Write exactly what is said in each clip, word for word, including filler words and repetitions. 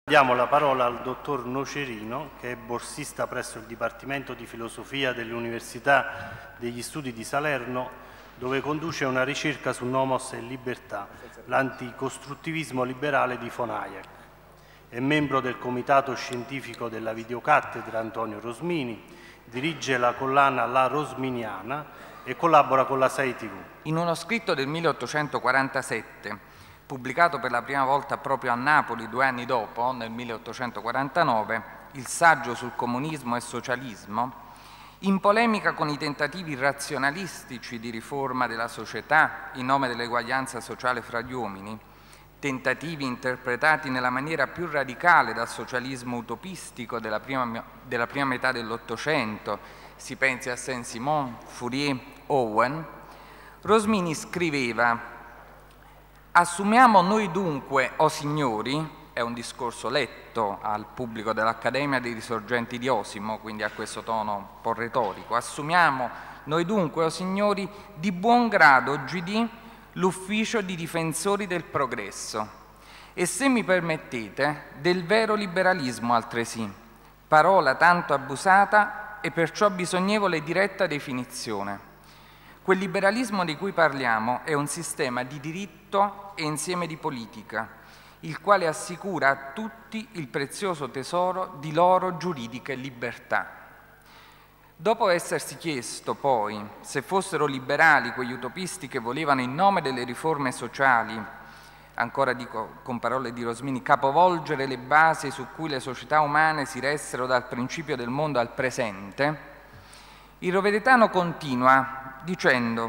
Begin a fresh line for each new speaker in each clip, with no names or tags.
Diamo la parola al dottor Nocerino, che è borsista presso il Dipartimento di Filosofia dell'Università degli Studi di Salerno, dove conduce una ricerca su Nomos e Libertà, l'anticostruttivismo liberale di von Hayek. È membro del comitato scientifico della videocattedra Antonio Rosmini, dirige la collana La Rosminiana e collabora con la sei tivù.
In uno scritto del milleottocentoquarantasette, pubblicato per la prima volta proprio a Napoli due anni dopo, nel milleottocentoquarantanove, il saggio sul comunismo e socialismo, in polemica con i tentativi razionalistici di riforma della società in nome dell'eguaglianza sociale fra gli uomini, tentativi interpretati nella maniera più radicale dal socialismo utopistico della prima, della prima metà dell'Ottocento, si pensi a Saint-Simon, Fourier, Owen, Rosmini scriveva: assumiamo noi dunque, o signori, è un discorso letto al pubblico dell'Accademia dei Risorgenti di Osimo, quindi a questo tono un po' retorico, assumiamo noi dunque, o signori, di buon grado oggidì l'ufficio di difensori del progresso e, se mi permettete, del vero liberalismo altresì, parola tanto abusata e perciò bisognevole diretta definizione. Quel liberalismo di cui parliamo è un sistema di diritto e insieme di politica, il quale assicura a tutti il prezioso tesoro di loro giuridiche libertà. Dopo essersi chiesto poi se fossero liberali quegli utopisti che volevano in nome delle riforme sociali, ancora dico con parole di Rosmini, capovolgere le basi su cui le società umane si ressero dal principio del mondo al presente, il Roveretano continua dicendo: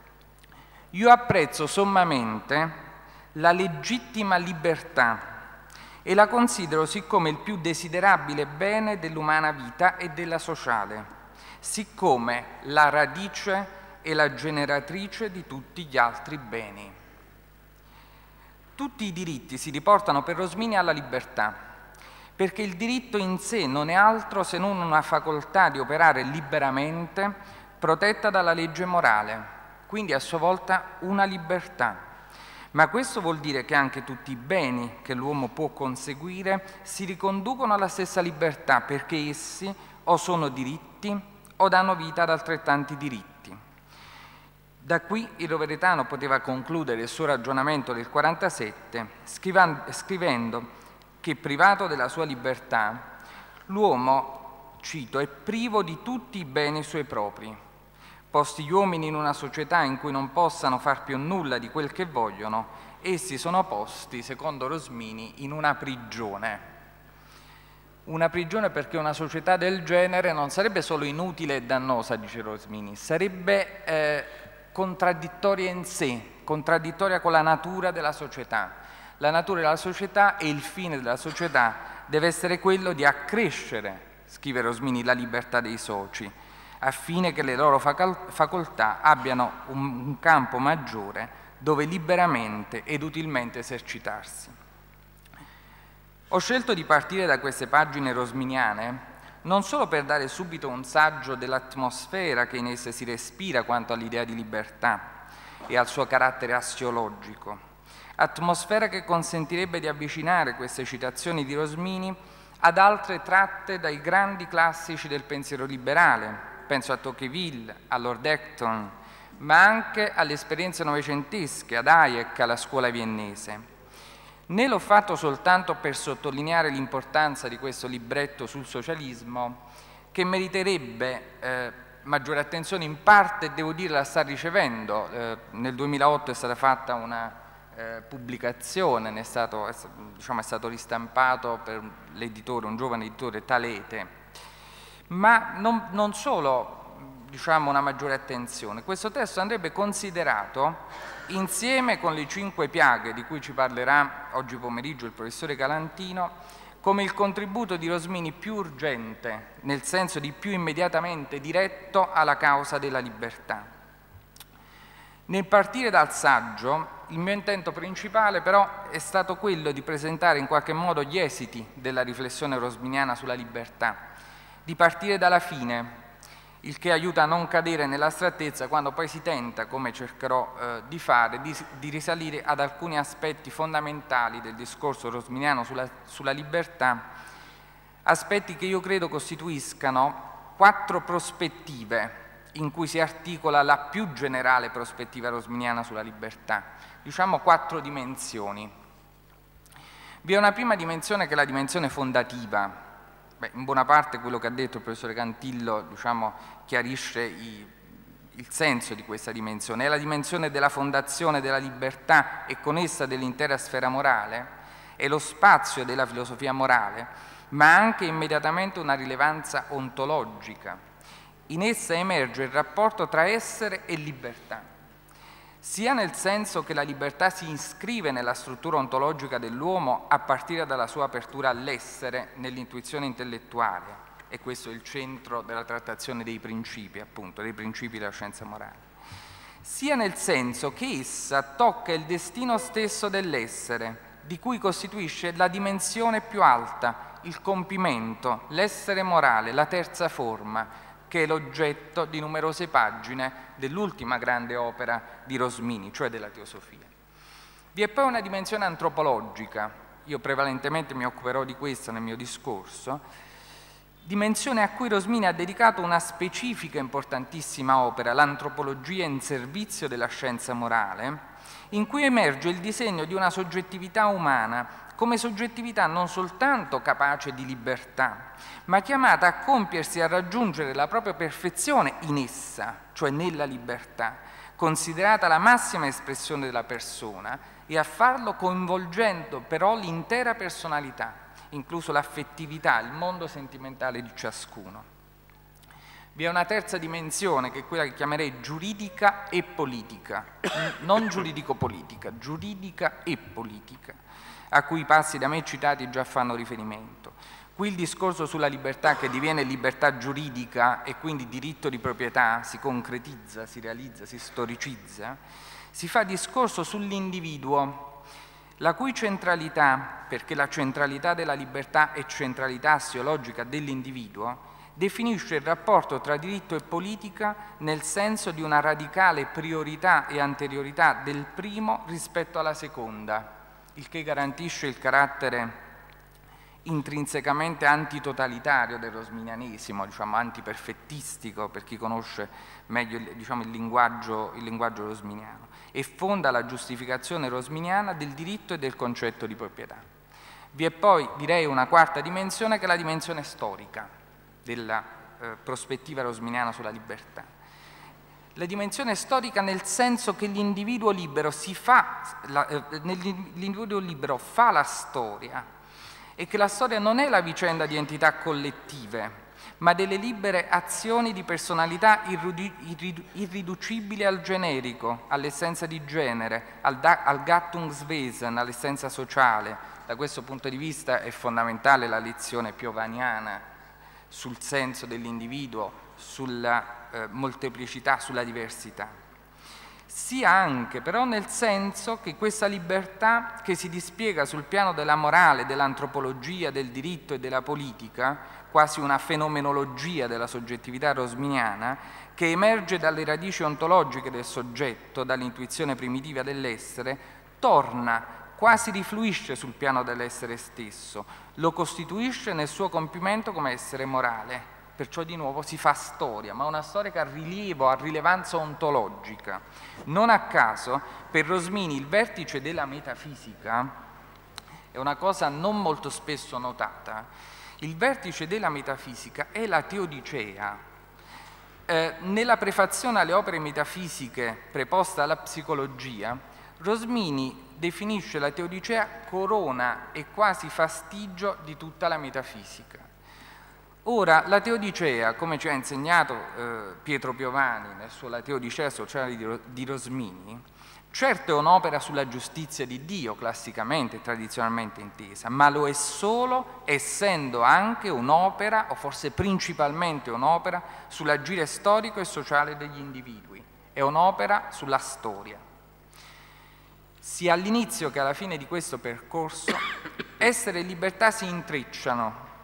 io apprezzo sommamente la legittima libertà e la considero siccome il più desiderabile bene dell'umana vita e della sociale, siccome la radice e la generatrice di tutti gli altri beni. Tutti i diritti si riportano per Rosmini alla libertà, perché il diritto in sé non è altro se non una facoltà di operare liberamente protetta dalla legge morale, quindi a sua volta una libertà. Ma questo vuol dire che anche tutti i beni che l'uomo può conseguire si riconducono alla stessa libertà, perché essi o sono diritti o danno vita ad altrettanti diritti. Da qui il Roveretano poteva concludere il suo ragionamento del quarantasette scrivendo che, privato della sua libertà, l'uomo, cito, è privo di tutti i beni suoi propri. Posti gli uomini in una società in cui non possano far più nulla di quel che vogliono, essi sono posti, secondo Rosmini, in una prigione. Una prigione perché una società del genere non sarebbe solo inutile e dannosa, dice Rosmini, sarebbe eh, contraddittoria in sé, contraddittoria con la natura della società. La natura della società e il fine della società deve essere quello di accrescere, scrive Rosmini, la libertà dei soci, affine che le loro facoltà abbiano un, un campo maggiore dove liberamente ed utilmente esercitarsi. Ho scelto di partire da queste pagine rosminiane non solo per dare subito un saggio dell'atmosfera che in esse si respira quanto all'idea di libertà e al suo carattere assiologico, atmosfera che consentirebbe di avvicinare queste citazioni di Rosmini ad altre tratte dai grandi classici del pensiero liberale, penso a Tocqueville, a Lord Acton, ma anche alle esperienze novecentesche, ad Hayek, alla scuola viennese. Né l'ho fatto soltanto per sottolineare l'importanza di questo libretto sul socialismo, che meriterebbe eh, maggiore attenzione, in parte, devo dire, la sta ricevendo. Eh, nel duemilaotto è stata fatta una Eh, pubblicazione, ne è, stato, è, diciamo, è stato ristampato per l'editore, un giovane editore, Talete, ma non, non solo, diciamo, una maggiore attenzione. Questo testo andrebbe considerato insieme con le cinque piaghe di cui ci parlerà oggi pomeriggio il professore Galantino come il contributo di Rosmini più urgente, nel senso di più immediatamente diretto alla causa della libertà. Nel partire dal saggio, il mio intento principale però è stato quello di presentare in qualche modo gli esiti della riflessione rosminiana sulla libertà, di partire dalla fine il che aiuta a non cadere nell'astrattezza quando poi si tenta, come cercherò eh, di fare, di, di risalire ad alcuni aspetti fondamentali del discorso rosminiano sulla, sulla libertà, aspetti che io credo costituiscano quattro prospettive in cui si articola la più generale prospettiva rosminiana sulla libertà, diciamo quattro dimensioni. Vi è una prima dimensione che è la dimensione fondativa. Beh, in buona parte quello che ha detto il professore Cantillo, diciamo, chiarisce i, il senso di questa dimensione. È la dimensione della fondazione della libertà e con essa dell'intera sfera morale, è lo spazio della filosofia morale, ma ha anche immediatamente una rilevanza ontologica. In essa emerge il rapporto tra essere e libertà, sia nel senso che la libertà si iscrive nella struttura ontologica dell'uomo a partire dalla sua apertura all'essere nell'intuizione intellettuale, e questo è il centro della trattazione dei principi, appunto, dei principi della scienza morale, sia nel senso che essa tocca il destino stesso dell'essere, di cui costituisce la dimensione più alta, il compimento, l'essere morale, la terza forma, che è l'oggetto di numerose pagine dell'ultima grande opera di Rosmini, cioè della Teosofia. Vi è poi una dimensione antropologica, io prevalentemente mi occuperò di questa nel mio discorso, dimensione a cui Rosmini ha dedicato una specifica e importantissima opera, l'Antropologia in servizio della scienza morale, in cui emerge il disegno di una soggettività umana come soggettività non soltanto capace di libertà, ma chiamata a compiersi e a raggiungere la propria perfezione in essa, cioè nella libertà, considerata la massima espressione della persona, e a farlo coinvolgendo però l'intera personalità, incluso l'affettività, il mondo sentimentale di ciascuno. Vi è una terza dimensione, che è quella che chiamerei giuridica e politica, non giuridico-politica, giuridica e politica, a cui i passi da me citati già fanno riferimento. Qui il discorso sulla libertà, che diviene libertà giuridica e quindi diritto di proprietà, si concretizza, si realizza, si storicizza, si fa discorso sull'individuo, la cui centralità, perché la centralità della libertà è centralità assiologica dell'individuo, definisce il rapporto tra diritto e politica nel senso di una radicale priorità e anteriorità del primo rispetto alla seconda, il che garantisce il carattere intrinsecamente antitotalitario del rosminianesimo, diciamo antiperfettistico per chi conosce meglio diciamo, il, linguaggio, il linguaggio rosminiano, e fonda la giustificazione rosminiana del diritto e del concetto di proprietà. Vi è poi, direi, una quarta dimensione, che è la dimensione storica della eh, prospettiva rosminiana sulla libertà. La dimensione storica nel senso che l'individuo libero si fa, la, eh, l'individuo libero fa la storia, e che la storia non è la vicenda di entità collettive, ma delle libere azioni di personalità irriducibili al generico, all'essenza di genere, al, al Gattungswesen, all'essenza sociale. Da questo punto di vista è fondamentale la lezione piovaniana sul senso dell'individuo, sulla eh, molteplicità, sulla diversità. Sia anche però nel senso che questa libertà, che si dispiega sul piano della morale, dell'antropologia, del diritto e della politica, quasi una fenomenologia della soggettività rosminiana, che emerge dalle radici ontologiche del soggetto, dall'intuizione primitiva dell'essere, torna, quasi rifluisce sul piano dell'essere stesso, lo costituisce nel suo compimento come essere morale, perciò di nuovo si fa storia, ma una storia che ha rilievo, ha rilevanza ontologica. Non a caso, per Rosmini il vertice della metafisica è una cosa non molto spesso notata. Il vertice della metafisica è la teodicea. Eh, nella prefazione alle opere metafisiche preposta alla psicologia, Rosmini definisce la teodicea corona e quasi fastigio di tutta la metafisica. Ora, la teodicea, come ci ha insegnato eh, Pietro Piovani nel suo La teodicea sociale di, di Rosmini, certo è un'opera sulla giustizia di Dio, classicamente e tradizionalmente intesa, ma lo è solo essendo anche un'opera, o forse principalmente un'opera, sull'agire storico e sociale degli individui. È un'opera sulla storia. Sia all'inizio che alla fine di questo percorso, essere e libertà si intrecciano.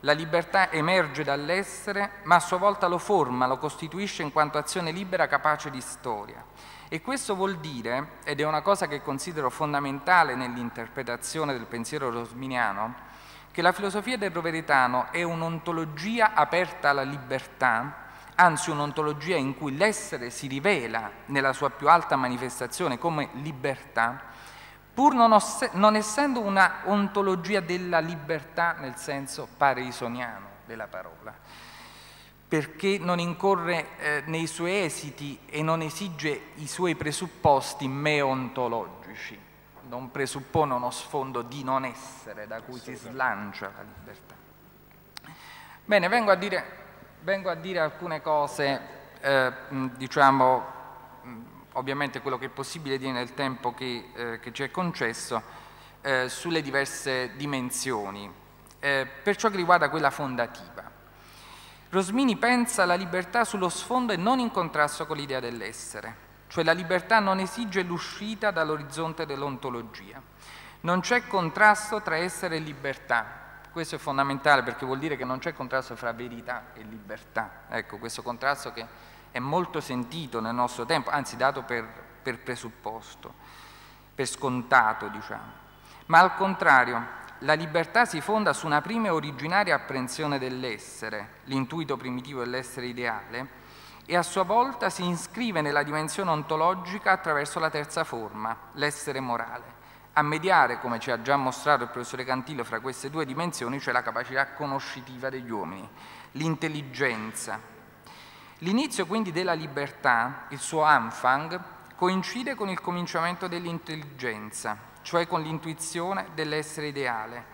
La libertà emerge dall'essere, ma a sua volta lo forma, lo costituisce in quanto azione libera capace di storia. E questo vuol dire, ed è una cosa che considero fondamentale nell'interpretazione del pensiero rosminiano, che la filosofia del Roveretano è un'ontologia aperta alla libertà, anzi un'ontologia in cui l'essere si rivela nella sua più alta manifestazione come libertà, pur non, non essendo una ontologia della libertà nel senso pareisoniano della parola, perché non incorre eh, nei suoi esiti e non esige i suoi presupposti meontologici, non presuppone uno sfondo di non essere da cui si slancia la libertà. Bene, vengo a dire, vengo a dire alcune cose, eh, diciamo, ovviamente quello che è possibile dire nel tempo che, eh, che ci è concesso, eh, sulle diverse dimensioni, eh, per ciò che riguarda quella fondativa. Rosmini pensa la libertà sullo sfondo e non in contrasto con l'idea dell'essere, cioè la libertà non esige l'uscita dall'orizzonte dell'ontologia. Non c'è contrasto tra essere e libertà. Questo è fondamentale perché vuol dire che non c'è contrasto fra verità e libertà. Ecco, questo contrasto che è molto sentito nel nostro tempo, anzi dato per, per presupposto, per scontato, diciamo. Ma al contrario, la libertà si fonda su una prima e originaria apprensione dell'essere, l'intuito primitivo dell'essere ideale, e a sua volta si iscrive nella dimensione ontologica attraverso la terza forma, l'essere morale. A mediare, come ci ha già mostrato il professore Cantillo, fra queste due dimensioni c'è la capacità conoscitiva degli uomini, l'intelligenza. L'inizio quindi della libertà, il suo Anfang, coincide con il cominciamento dell'intelligenza, cioè con l'intuizione dell'essere ideale.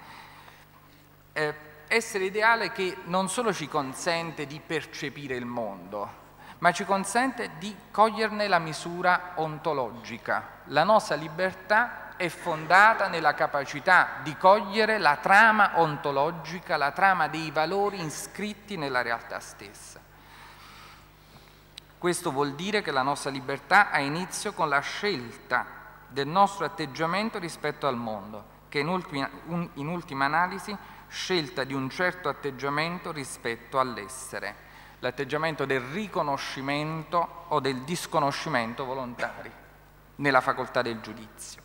Eh, essere ideale che non solo ci consente di percepire il mondo, ma ci consente di coglierne la misura ontologica. La nostra libertà è fondata nella capacità di cogliere la trama ontologica, la trama dei valori iscritti nella realtà stessa. Questo vuol dire che la nostra libertà ha inizio con la scelta del nostro atteggiamento rispetto al mondo, che in ultima, in ultima analisi scelta di un certo atteggiamento rispetto all'essere, l'atteggiamento del riconoscimento o del disconoscimento volontari nella facoltà del giudizio.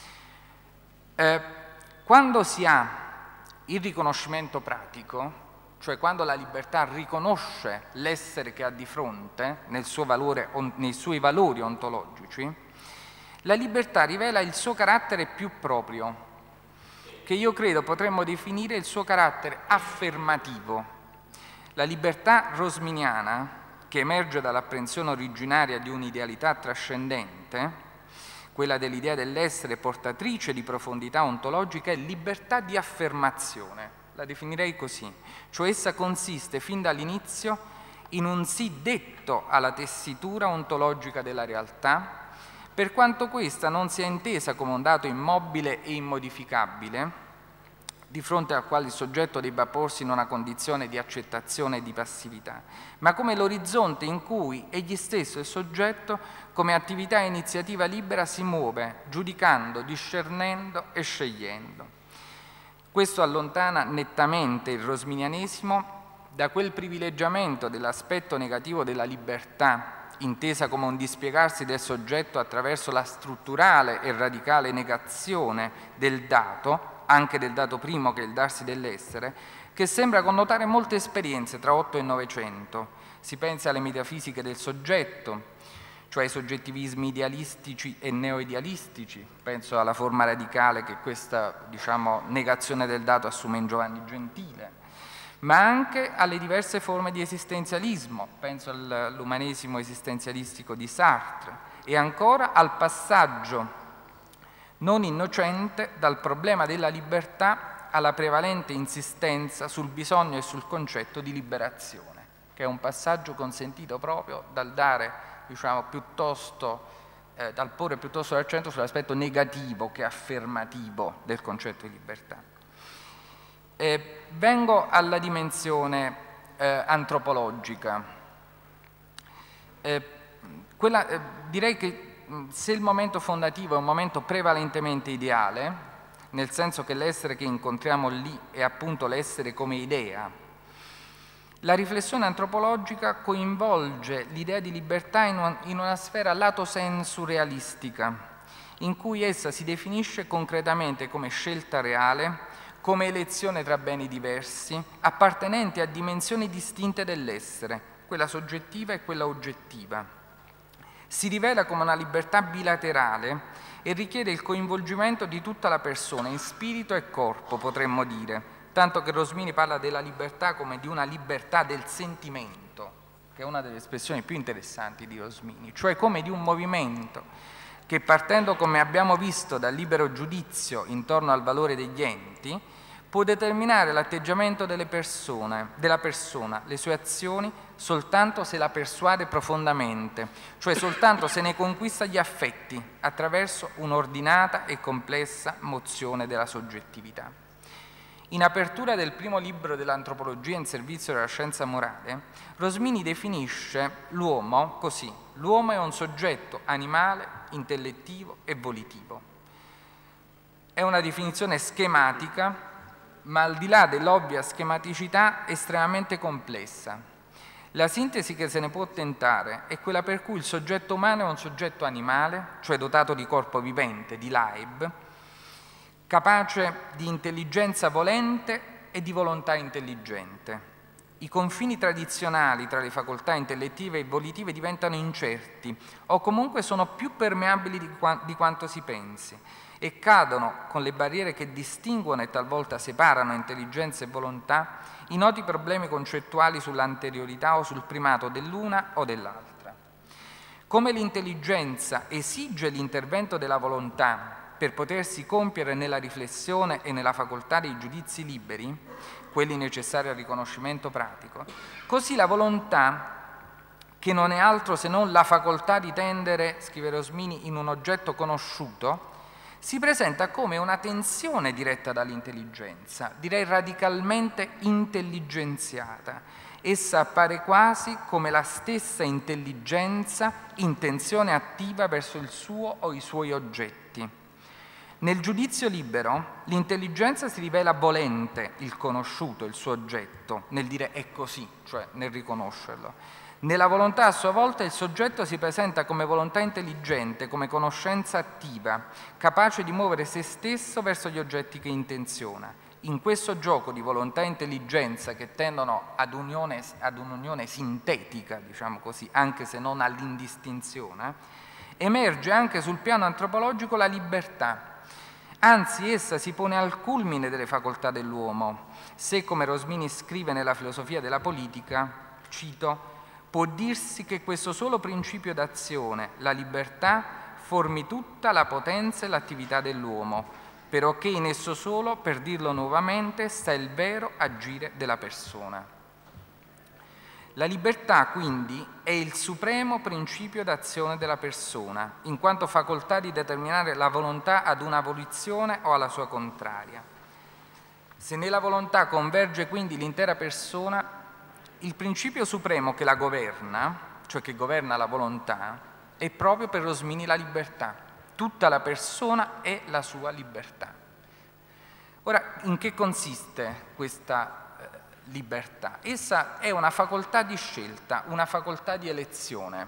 Eh, quando si ha il riconoscimento pratico, cioè quando la libertà riconosce l'essere che ha di fronte nel suo valore, nei suoi valori ontologici, la libertà rivela il suo carattere più proprio, che io credo potremmo definire il suo carattere affermativo. La libertà rosminiana, che emerge dall'apprensione originaria di un'idealità trascendente, quella dell'idea dell'essere portatrice di profondità ontologica, è libertà di affermazione. La definirei così, cioè essa consiste fin dall'inizio in un sì detto alla tessitura ontologica della realtà, per quanto questa non sia intesa come un dato immobile e immodificabile, di fronte al quale il soggetto debba porsi in una condizione di accettazione e di passività, ma come l'orizzonte in cui egli stesso, il soggetto, come attività e iniziativa libera si muove, giudicando, discernendo e scegliendo. Questo allontana nettamente il rosminianesimo da quel privilegiamento dell'aspetto negativo della libertà, intesa come un dispiegarsi del soggetto attraverso la strutturale e radicale negazione del dato, anche del dato primo che è il darsi dell'essere, che sembra connotare molte esperienze tra Otto e Novecento. Si pensa alle metafisiche del soggetto, cioè ai soggettivismi idealistici e neoidealistici, penso alla forma radicale che questa, diciamo, negazione del dato assume in Giovanni Gentile, ma anche alle diverse forme di esistenzialismo, penso all'umanesimo esistenzialistico di Sartre, e ancora al passaggio non innocente dal problema della libertà alla prevalente insistenza sul bisogno e sul concetto di liberazione, che è un passaggio consentito proprio dal dare, diciamo, piuttosto, eh, dal porre piuttosto l'accento sull'aspetto negativo che affermativo del concetto di libertà. Eh, vengo alla dimensione eh, antropologica. Eh, quella, eh, direi che se il momento fondativo è un momento prevalentemente ideale, nel senso che l'essere che incontriamo lì è appunto l'essere come idea. La riflessione antropologica coinvolge l'idea di libertà in una, in una sfera lato sensu realistica, in cui essa si definisce concretamente come scelta reale, come elezione tra beni diversi, appartenenti a dimensioni distinte dell'essere, quella soggettiva e quella oggettiva. Si rivela come una libertà bilaterale e richiede il coinvolgimento di tutta la persona, in spirito e corpo, potremmo dire, tanto che Rosmini parla della libertà come di una libertà del sentimento, che è una delle espressioni più interessanti di Rosmini, cioè come di un movimento che, partendo, come abbiamo visto, dal libero giudizio intorno al valore degli enti, può determinare l'atteggiamento delle persone, della persona, le sue azioni, soltanto se la persuade profondamente, cioè soltanto se ne conquista gli affetti attraverso un'ordinata e complessa mozione della soggettività. In apertura del primo libro dell'antropologia in servizio della scienza morale, Rosmini definisce l'uomo così: l'uomo è un soggetto animale, intellettivo e volitivo. È una definizione schematica, ma al di là dell'ovvia schematicità estremamente complessa. La sintesi che se ne può tentare è quella per cui il soggetto umano è un soggetto animale, cioè dotato di corpo vivente, di Leib, capace di intelligenza volente e di volontà intelligente. I confini tradizionali tra le facoltà intellettive e volitive diventano incerti o comunque sono più permeabili di, qua di quanto si pensi e cadono, con le barriere che distinguono e talvolta separano intelligenza e volontà, i noti problemi concettuali sull'anteriorità o sul primato dell'una o dell'altra. Come l'intelligenza esige l'intervento della volontà per potersi compiere nella riflessione e nella facoltà dei giudizi liberi, quelli necessari al riconoscimento pratico, così la volontà, che non è altro se non la facoltà di tendere, scrive Rosmini, in un oggetto conosciuto, si presenta come una tensione diretta dall'intelligenza, direi radicalmente intelligenziata. Essa appare quasi come la stessa intelligenza in tensione attiva verso il suo o i suoi oggetti. Nel giudizio libero l'intelligenza si rivela volente il conosciuto, il suo oggetto, nel dire è così, cioè nel riconoscerlo. Nella volontà a sua volta il soggetto si presenta come volontà intelligente, come conoscenza attiva, capace di muovere se stesso verso gli oggetti che intenziona. In questo gioco di volontà e intelligenza che tendono ad un'unione, ad un'unione sintetica, diciamo così, anche se non all'indistinzione, emerge anche sul piano antropologico la libertà. Anzi, essa si pone al culmine delle facoltà dell'uomo, se, come Rosmini scrive nella filosofia della politica, cito, può dirsi che questo solo principio d'azione, la libertà, formi tutta la potenza e l'attività dell'uomo, perché in esso solo, per dirlo nuovamente, sta il vero agire della persona. La libertà, quindi, è il supremo principio d'azione della persona, in quanto facoltà di determinare la volontà ad una volizione o alla sua contraria. Se nella volontà converge quindi l'intera persona, il principio supremo che la governa, cioè che governa la volontà, è proprio per Rosmini la libertà. Tutta la persona è la sua libertà. Ora, in che consiste questa libertà? Essa è una facoltà di scelta, una facoltà di elezione.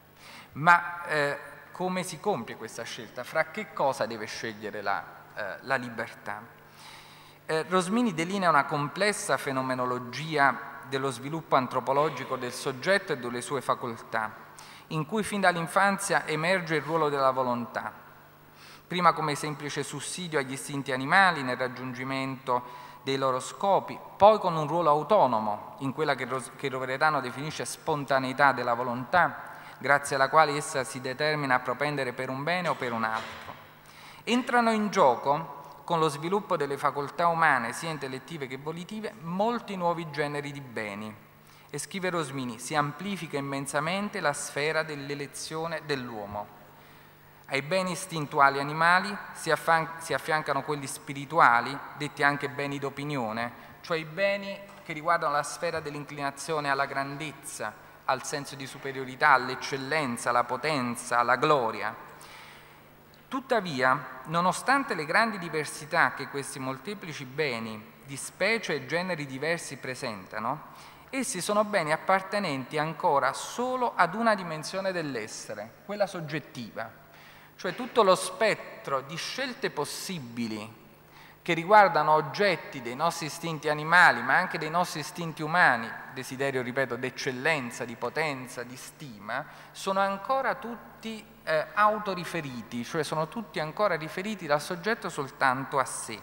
Ma eh, come si compie questa scelta? Fra che cosa deve scegliere la, eh, la libertà? Eh, Rosmini delinea una complessa fenomenologia dello sviluppo antropologico del soggetto e delle sue facoltà, in cui fin dall'infanzia emerge il ruolo della volontà, prima come semplice sussidio agli istinti animali nel raggiungimento dei loro scopi, poi con un ruolo autonomo in quella che, che Roveretano definisce spontaneità della volontà, grazie alla quale essa si determina a propendere per un bene o per un altro. Entrano in gioco, con lo sviluppo delle facoltà umane, sia intellettive che volitive, molti nuovi generi di beni. E scrive Rosmini, si amplifica immensamente la sfera dell'elezione dell'uomo. Ai beni istintuali animali si, si affiancano quelli spirituali, detti anche beni d'opinione, cioè i beni che riguardano la sfera dell'inclinazione alla grandezza, al senso di superiorità, all'eccellenza, alla potenza, alla gloria. Tuttavia, nonostante le grandi diversità che questi molteplici beni di specie e generi diversi presentano, essi sono beni appartenenti ancora solo ad una dimensione dell'essere, quella soggettiva, cioè tutto lo spettro di scelte possibili che riguardano oggetti dei nostri istinti animali, ma anche dei nostri istinti umani, desiderio, ripeto, d'eccellenza, di potenza, di stima, sono ancora tutti eh, autoriferiti, cioè sono tutti ancora riferiti dal soggetto soltanto a sé.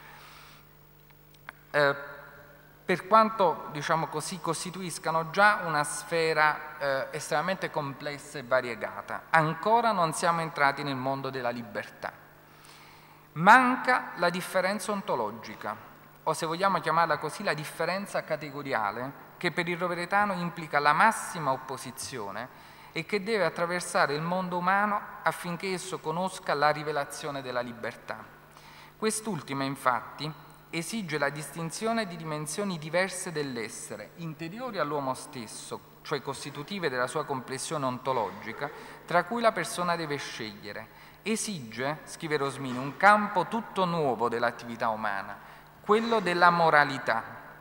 Eh, per quanto, diciamo così, costituiscano già una sfera eh, estremamente complessa e variegata, ancora non siamo entrati nel mondo della libertà. Manca la differenza ontologica, o se vogliamo chiamarla così, la differenza categoriale, che per il roveretano implica la massima opposizione e che deve attraversare il mondo umano affinché esso conosca la rivelazione della libertà. Quest'ultima, infatti, esige la distinzione di dimensioni diverse dell'essere, interiori all'uomo stesso, cioè costitutive della sua complessione ontologica, tra cui la persona deve scegliere. Esige, scrive Rosmini, un campo tutto nuovo dell'attività umana, quello della moralità.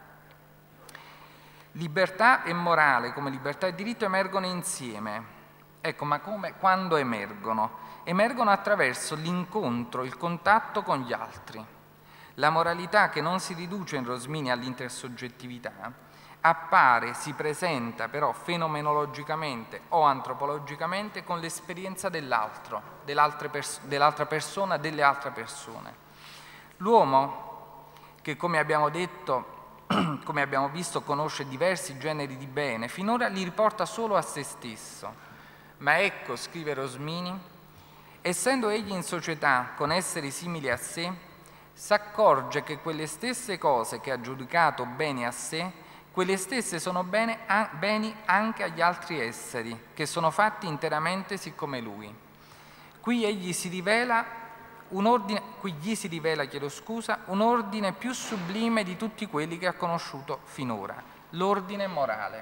Libertà e morale, come libertà e diritto, emergono insieme. Ecco, ma come, quando emergono? Emergono attraverso l'incontro, il contatto con gli altri. La moralità, che non si riduce in Rosmini all'intersoggettività, appare, si presenta però fenomenologicamente o antropologicamente con l'esperienza dell'altro, dell'altra pers- dell'altra persona, delle altre persone. L'uomo, che come abbiamo detto, come abbiamo visto, conosce diversi generi di bene, finora li riporta solo a se stesso. Ma ecco, scrive Rosmini, essendo egli in società con esseri simili a sé, s'accorge che quelle stesse cose che ha giudicato bene a sé, quelle stesse sono bene, a, beni anche agli altri esseri, che sono fatti interamente siccome lui. Qui egli si rivela un ordine, qui gli si rivela, chiedo scusa, un ordine più sublime di tutti quelli che ha conosciuto finora, l'ordine morale.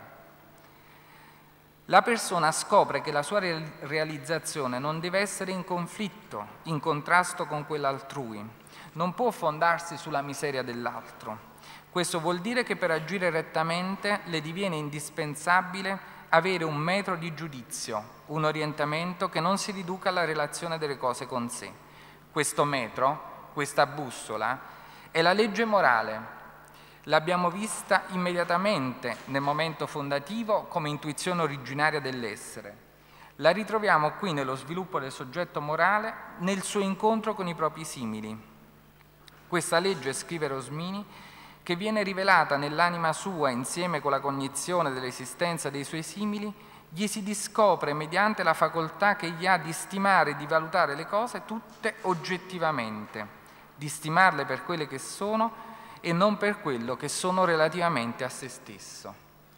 La persona scopre che la sua realizzazione non deve essere in conflitto, in contrasto con quella altrui, non può fondarsi sulla miseria dell'altro. Questo vuol dire che per agire rettamente le diviene indispensabile avere un metro di giudizio, un orientamento che non si riduca alla relazione delle cose con sé. Questo metro, questa bussola, è la legge morale. L'abbiamo vista immediatamente nel momento fondativo come intuizione originaria dell'essere. La ritroviamo qui nello sviluppo del soggetto morale, nel suo incontro con i propri simili. Questa legge, scrive Rosmini, che viene rivelata nell'anima sua insieme con la cognizione dell'esistenza dei suoi simili, gli si discopre mediante la facoltà che egli ha di stimare e di valutare le cose tutte oggettivamente, di stimarle per quelle che sono e non per quello che sono relativamente a se stesso.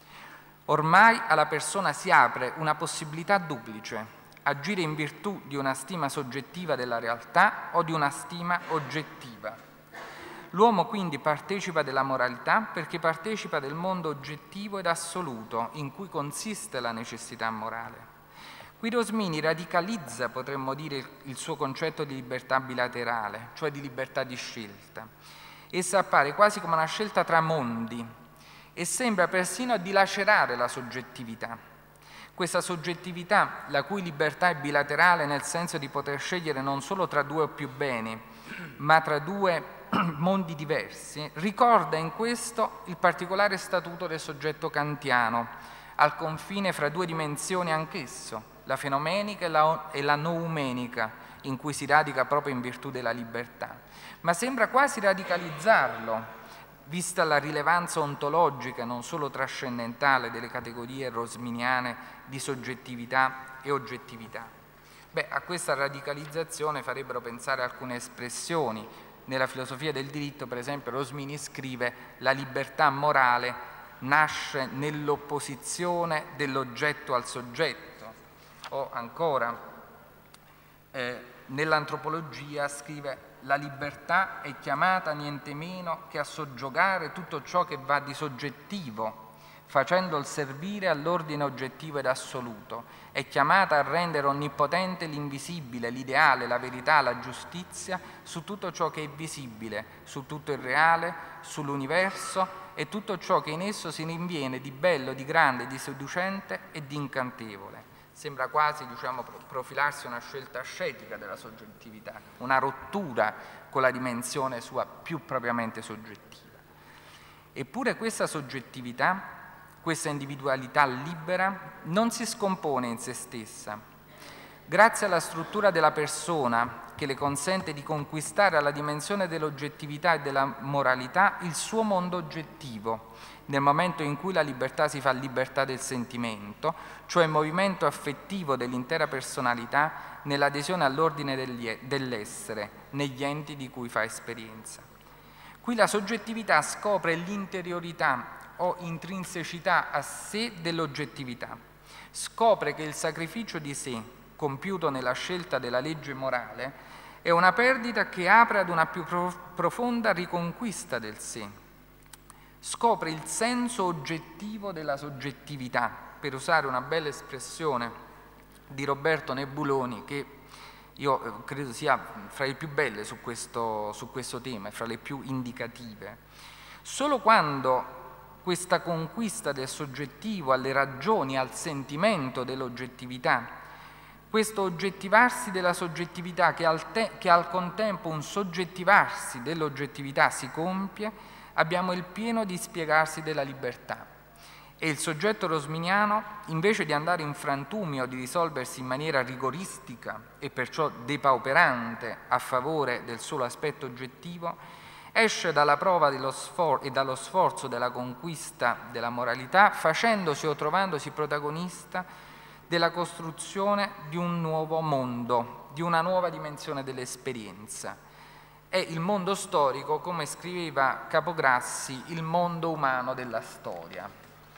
Ormai alla persona si apre una possibilità duplice, agire in virtù di una stima soggettiva della realtà o di una stima oggettiva. L'uomo quindi partecipa della moralità perché partecipa del mondo oggettivo ed assoluto in cui consiste la necessità morale. Qui Rosmini radicalizza, potremmo dire, il suo concetto di libertà bilaterale, cioè di libertà di scelta. Essa appare quasi come una scelta tra mondi e sembra persino dilacerare la soggettività. Questa soggettività, la cui libertà è bilaterale nel senso di poter scegliere non solo tra due o più beni, ma tra due mondi diversi, ricorda in questo il particolare statuto del soggetto kantiano, al confine fra due dimensioni anch'esso, la fenomenica e la, e la noumenica, in cui si radica proprio in virtù della libertà. Ma sembra quasi radicalizzarlo, vista la rilevanza ontologica, non solo trascendentale, delle categorie rosminiane di soggettività e oggettività. Beh, a questa radicalizzazione farebbero pensare alcune espressioni. Nella filosofia del diritto, per esempio, Rosmini scrive: la libertà morale nasce nell'opposizione dell'oggetto al soggetto. O ancora, eh, nell'antropologia scrive: la libertà è chiamata niente meno che a soggiogare tutto ciò che va di soggettivo, facendo il servire all'ordine oggettivo ed assoluto, è chiamata a rendere onnipotente l'invisibile, l'ideale, la verità, la giustizia su tutto ciò che è visibile, su tutto il reale, sull'universo e tutto ciò che in esso si rinviene di bello, di grande, di seducente e di incantevole. Sembra quasi, diciamo, profilarsi una scelta ascetica della soggettività, una rottura con la dimensione sua più propriamente soggettiva. Eppure questa soggettività, questa individualità libera, non si scompone in se stessa. Grazie alla struttura della persona che le consente di conquistare alla dimensione dell'oggettività e della moralità il suo mondo oggettivo, nel momento in cui la libertà si fa libertà del sentimento, cioè il movimento affettivo dell'intera personalità nell'adesione all'ordine dell'essere, negli enti di cui fa esperienza. Qui la soggettività scopre l'interiorità o intrinsecità a sé dell'oggettività. Scopre che il sacrificio di sé, compiuto nella scelta della legge morale, è una perdita che apre ad una più profonda riconquista del sé. Scopre il senso oggettivo della soggettività, per usare una bella espressione di Roberto Nebuloni, che io credo sia fra le più belle su questo, su questo tema e fra le più indicative. Solo quando questa conquista del soggettivo alle ragioni, al sentimento dell'oggettività, questo oggettivarsi della soggettività che al, te, che al contempo un soggettivarsi dell'oggettività si compie, abbiamo il pieno dispiegarsi della libertà. E il soggetto rosminiano, invece di andare in frantumi o di risolversi in maniera rigoristica e perciò depauperante a favore del solo aspetto oggettivo, esce dalla prova dello sfor- e dallo sforzo della conquista della moralità, facendosi o trovandosi protagonista della costruzione di un nuovo mondo, di una nuova dimensione dell'esperienza. È il mondo storico, come scriveva Capograssi, il mondo umano della storia.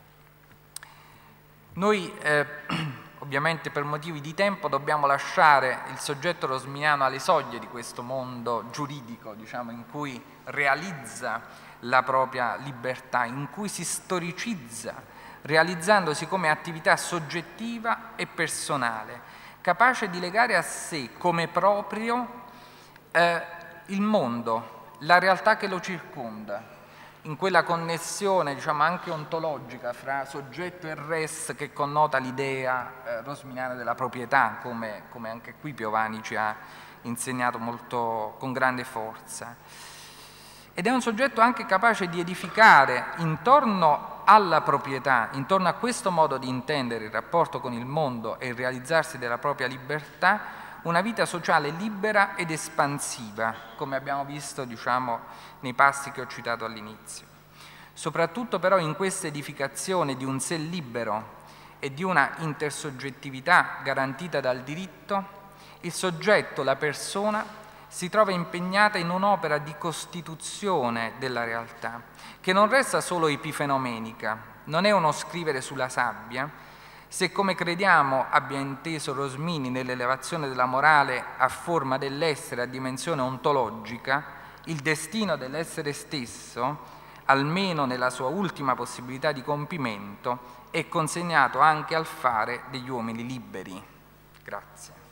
Noi eh, ovviamente per motivi di tempo dobbiamo lasciare il soggetto rosminiano alle soglie di questo mondo giuridico, diciamo, in cui realizza la propria libertà, in cui si storicizza, realizzandosi come attività soggettiva e personale, capace di legare a sé come proprio eh, il mondo, la realtà che lo circonda, in quella connessione, diciamo, anche ontologica fra soggetto e res che connota l'idea eh, rosminiana della proprietà, come, come anche qui Piovani ci ha insegnato molto, con grande forza. Ed è un soggetto anche capace di edificare intorno alla proprietà, intorno a questo modo di intendere il rapporto con il mondo e il realizzarsi della propria libertà, una vita sociale libera ed espansiva, come abbiamo visto, diciamo, nei passi che ho citato all'inizio. Soprattutto però in questa edificazione di un sé libero e di una intersoggettività garantita dal diritto, il soggetto, la persona, si trova impegnata in un'opera di costituzione della realtà, che non resta solo epifenomenica, non è uno scrivere sulla sabbia, se come crediamo abbia inteso Rosmini nell'elevazione della morale a forma dell'essere a dimensione ontologica, il destino dell'essere stesso, almeno nella sua ultima possibilità di compimento, è consegnato anche al fare degli uomini liberi. Grazie.